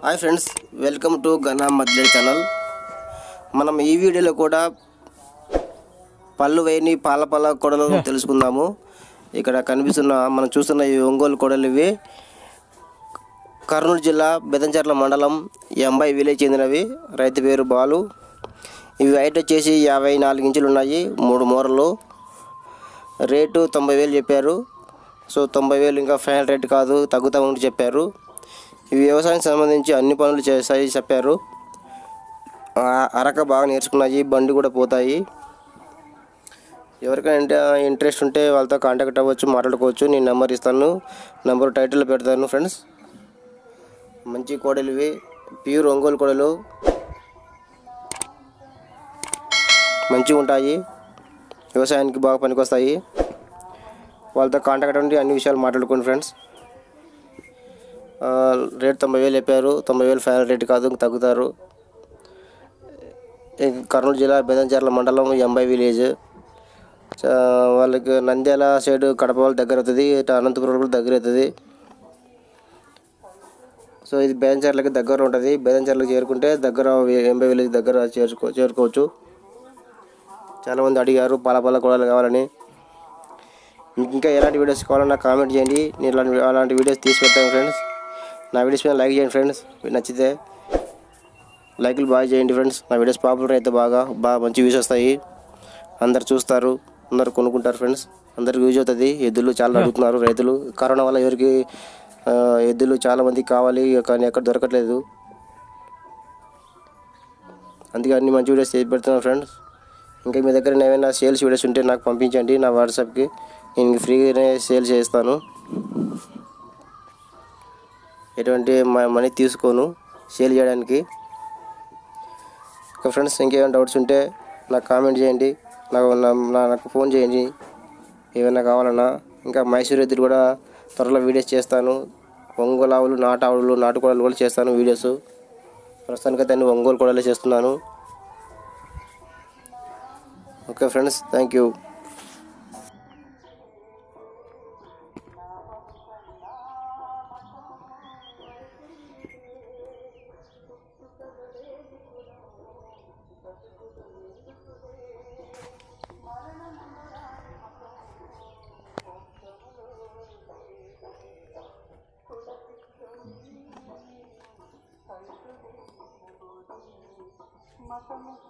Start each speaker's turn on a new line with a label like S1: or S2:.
S1: Hi friends, welcome to గనా మద్లే channel. మనం ఈ వీడియోలో కూడా పళ్ళు వేయని పాల కొడలు తెలుసుకుందాము. ఇక్కడ కనిపిస్తున్న మనం చూస్తున్న ఈ ఒంగోలు కొడలు ఇవి కర్నూలు జిల్లా బెదంచెర్ల మండలం ఎంబై విలేజ్ చెందినవి. రైతు పేరు బాలు. ఇవి హైట్ వచ్చేసి 54 ఇంచులు ఉన్నాయి, 3 మూరలు. రేటు 90,000 చెప్పారు. సో 90,000 ఇంకా ఫైనల్ రేట్ కాదు, తగ్గుతామని చెప్పారు. ఇవి వ్యవసాయం సంబంధించి అన్ని పనులు చేస్తాయి చెప్పారు. అరక బాగా నేర్చుకున్నాయి, బండి కూడా పోతాయి. ఎవరికైనా ఇంట్రెస్ట్ ఉంటే వాళ్ళతో కాంటాక్ట్ అవ్వచ్చు, మాట్లాడుకోవచ్చు. నేను నెంబర్ ఇస్తాను, నెంబర్ టైటిల్లో పెడతాను ఫ్రెండ్స్. మంచి కోడలు ఇవి, ప్యూర్ ఒంగోలు కోడలు, మంచిగా ఉంటాయి, వ్యవసాయానికి బాగా పనికొస్తాయి. వాళ్ళతో కాంటాక్ట్ ఉండి అన్ని విషయాలు మాట్లాడుకోండి ఫ్రెండ్స్. రేట్ 90,000 చెప్పారు. 90,000 ఫైనల్ రేట్ కాదు, తగ్గుతారు. కర్నూలు జిల్లా బెదంచెర్ల మండలం ఎంబై విలేజ్. వాళ్ళకి నంద్యాల సైడ్ కడప వాళ్ళ దగ్గర అవుతుంది, అనంతపురం కూడా దగ్గర అవుతుంది. సో ఇది బెదంచెర్లకి దగ్గర ఉంటుంది. బెదంచెర్లకు చేరుకుంటే దగ్గర ఎంబై విలేజ్ దగ్గర చేరుకోవచ్చు. చాలామంది అడిగారు పాల కూడలు కావాలని. ఇంకా ఎలాంటి వీడియోస్ కావాలన్నా కామెంట్ చేయండి, నేను అలాంటి వీడియోస్ తీసి పెడతాను ఫ్రెండ్స్. నా వీడియోస్ మీద లైక్ చేయండి ఫ్రెండ్స్, నచ్చితే లైక్లు బాగా చేయండి ఫ్రెండ్స్. నా వీడియోస్ పాపులర్ అయితే బాగా మంచి వ్యూస్ వస్తాయి, అందరు చూస్తారు, అందరు కొనుక్కుంటారు ఫ్రెండ్స్. అందరికి యూజ్ అవుతుంది. ఎద్దులు చాలా అడుగుతున్నారు రైతులు. కరోనా వల్ల ఎవరికి ఎద్దులు చాలామందికి కావాలి, కానీ ఎక్కడ దొరకట్లేదు. అందుకే అన్ని మంచి వీడియోస్ చేసి పెడుతున్నాను ఫ్రెండ్స్. ఇంకా మీ దగ్గర ఏమైనా సేల్స్ వీడియోస్ ఉంటే నాకు పంపించండి నా వాట్సాప్కి, నేను ఫ్రీగానే సేల్ చేస్తాను. ఎటువంటి మనీ తీసుకోను సేల్ చేయడానికి. ఇంకా ఫ్రెండ్స్, ఇంకేమైనా డౌట్స్ ఉంటే నాకు కామెంట్ చేయండి, నాకు ఫోన్ చేయండి ఏమైనా కావాలన్నా. ఇంకా మైసూర్ ఎద్దులు కూడా త్వరలో వీడియోస్ చేస్తాను. ఒంగోలు ఆవులు, నాటు కోడలు కూడా చేస్తాను వీడియోస్. ప్రస్తుతానికైతే అన్ని ఒంగోలు కోడలే చేస్తున్నాను. Okay friends, thank you.
S2: Matamos